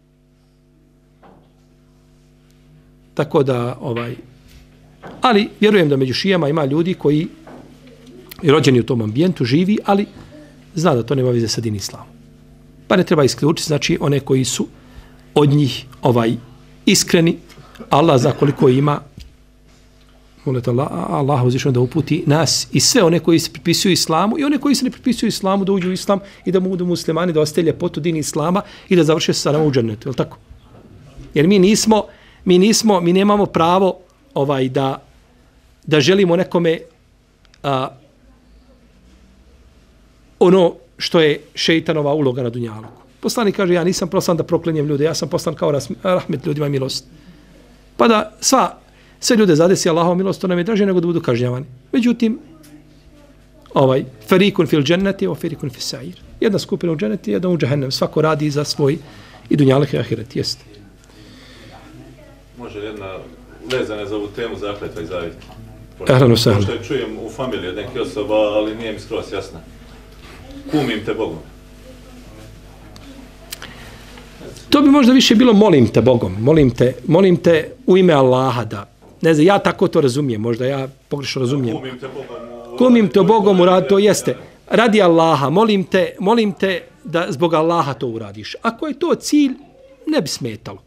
S1: Tako da, ali vjerujem da među šijama ima ljudi koji je rođeni u tom ambijentu, živi, ali zna da to nema veze sa din islamom. Pa ne treba isključiti, znači one koji su od njih iskreni, Allah zna koliko ima. Molite Allah uzvišeno da uputi nas i sve one koji se pripisuju islamu i one koji se ne pripisuju islamu da uđu u islam i da budu muslimani, da ostaje ljepotu din islama i da završe sa nama u džennetu, je li tako? Jer mi nemamo pravo da želimo nekome ono što je šejtanova uloga na dunjaluku. Poslanik kaže, ja nisam poslan da proklenjem ljude, ja sam poslan kao rahmet ljudima i milost. Pa da sve ljude zadesi Allahova milost, to nam je draže nego da budu kažnjavani. Međutim, farikun fil dženneti o farikun fil sa'ir. Jedna skupina u dženneti, jedna u džahennem. Svako radi za svoj i dunjalih i ahiret. Jeste.
S5: Može jedna vezana za ovu temu zakletva i zavjet.
S1: Pošto
S5: je čujem u familiji od neke osoba, ali nije mi skroz jasna. Kumim te Bogom.
S1: To bi možda više bilo molim te Bogom. Molim te u ime Allaha da. Ne znam, ja tako to razumijem. Možda ja pogrešno razumijem. Kumim te Bogom uradi, to jeste. Radi Allaha, molim te da zbog Allaha to uradiš. Ako je to cilj, ne bi smetalo.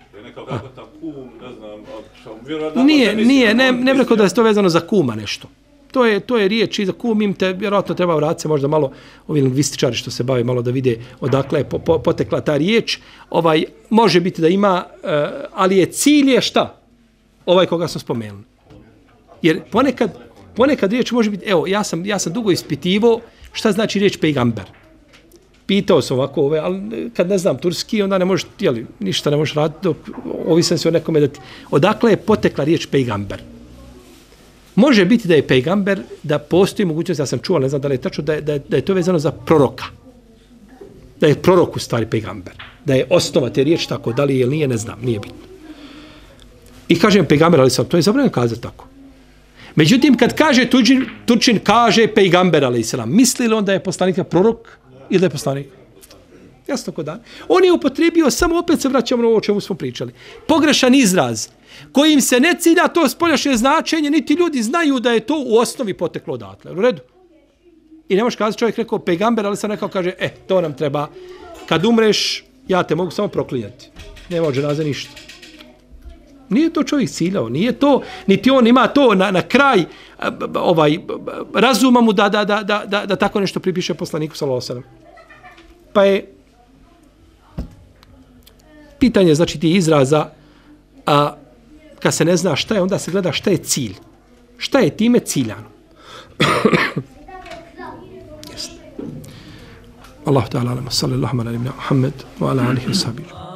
S1: Nije, ne bi rekao da je to vezano za kuma nešto. To je riječ i za kumim te, vjerojatno treba vratiti se možda malo ovi lingvističari što se bave malo da vide odakle je potekla ta riječ. Može biti da ima, ali je cilj je šta? Koga sam spomenuo. Jer ponekad riječ može biti, evo, ja sam dugo ispitivao šta znači riječ pejgamber. pitao sam ovako ove, ali kad ne znam turski, onda ne možeš, jeli, ništa ne možeš raditi, dok ovisan se o nekome da ti... Odakle je potekla riječ pejgamber? Može biti da je pejgamber, da postoji mogućnost, ja sam čuo, ne znam da li je tačno, da je to vezano za proroka. Da je prorok u stvari pejgamber. Da je osnova te riječi tako, da li je ili nije, ne znam, nije bitno. I kažem pejgamber, ali sam, to je zabranjeno kazati tako. Međutim, kad kaže Turčin kaže pejgamber, ali islam, misli li on da je poslanik prorok ili da je poslanik? Jasno ko dan. On je upotrijebio, samo opet se vraćamo na ovo o čemu smo pričali. Pogrešan izraz, kojim se ne cilja to spoljašnje značenje, niti ljudi znaju da je to u osnovi poteklo odatle. U redu? I ne možeš kazati, čovjek rekao pejgamber, ali sam rekao, kaže, to nam treba. Kad umreš, ja te mogu samo proklinjati. Ne može naze ništa. Nije to čovjek ciljao, nije to, niti on ima to na kraj razuma mu da tako nešto pripiše poslaniku sallallahu alejhi ve sellem. Pa je pitanje, znači, ti izraza, kad se ne zna šta je, onda se gleda šta je cilj. Šta je time ciljano? Allahu ta'ala, sallallahu alaihi wa sallam, Muhammed, wa ala alihi wa sahbihi.